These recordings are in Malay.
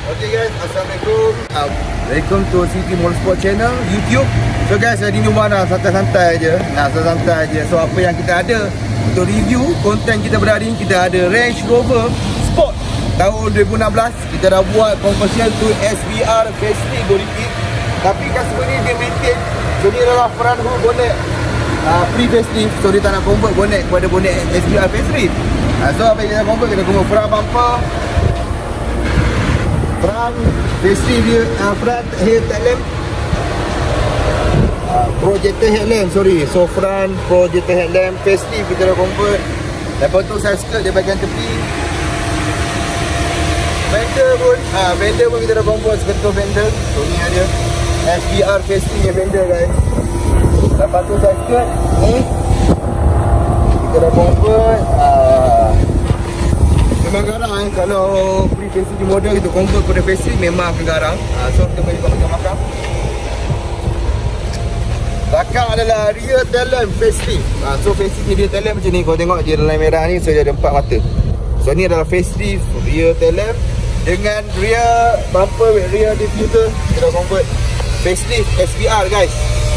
Okay guys, Assalamualaikum. Welcome to City Motorsport Channel YouTube. So guys, hari ni mana santai-santai je. Santai-santai je. So apa yang kita ada untuk review konten kita pada hari ni, kita ada Range Rover Sport tahun 2016. Kita dah buat conversion to SVR facelift repeat. Tapi customer ni dia maintain. So ni adalah front hood bonnet pre-facelift. So dia tak nak convert bonnet kepada bonnet SVR facelift. So apa yang kita convert, kita convert front bumper, front facelift dia, front head lamp, projector headlamp, sorry. So front projector headlamp facelift kita dah convert. Lepas tu side skirt dia bahagian tepi. Fender pun kita dah convert, skirtle fender. So ni ada SVR facelift yang fender guys. Lepas tu side skirt ni kita dah convert. Memang garang kalau pre-facelift model kita convert pada facelift memang akan garang. So kita boleh buat macam belakang. Belakang adalah rear tail lamp facelift. So facelift ni rear tail lamp macam ni. Kau tengok dia line merah ni, so dia ada 4 mata. So ni adalah facelift rear tail lamp dengan rear bumper with rear diffuser. Kita dah convert facelift SVR guys.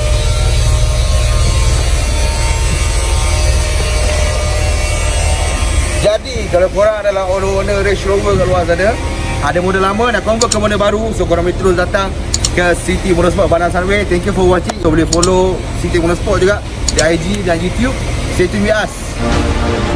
Jadi kalau korang adalah owner Range Rover kat luar sana, ada model lama nak convert ke model baru, so korang boleh terus datang ke City Motorsport Padang Sunway. Thank you for watching. Kau boleh follow City Motorsport juga di IG dan YouTube. Stay tuned with us.